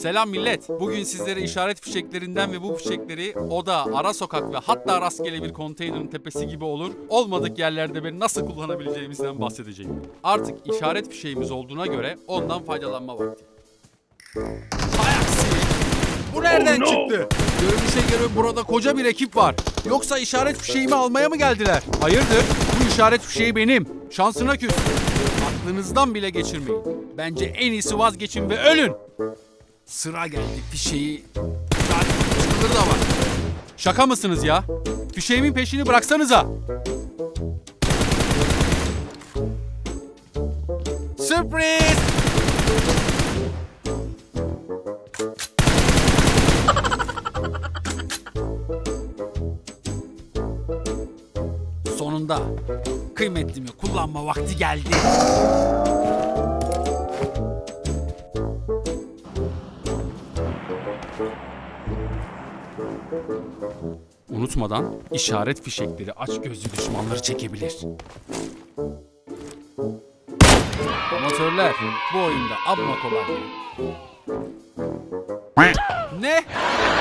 Selam millet. Bugün sizlere işaret fişeklerinden ve bu fişekleri oda, ara sokak ve hatta rastgele bir konteynerin tepesi gibi olur, olmadık yerlerde beni nasıl kullanabileceğimizden bahsedeceğim. Artık işaret fişeğimiz olduğuna göre ondan faydalanma vakti. Hay aksi! Bu nereden çıktı? Görünüşe göre burada koca bir ekip var. Yoksa işaret fişeğimi almaya mı geldiler? Hayırdır? Bu işaret fişeği benim. Şansına küs. Aklınızdan bile geçirmeyin. Bence en iyisi vazgeçin ve ölün. Sıra geldi fişeği. Çıkılır da var. Şaka mısınız ya? Fişeğimin peşini bıraksanıza. Sürpriz! Sonunda kıymetlimi kullanma vakti geldi. Unutmadan işaret fişekleri açgözlü düşmanları çekebilir. Amatörler, bu oyunda amma kolay değil. Ne?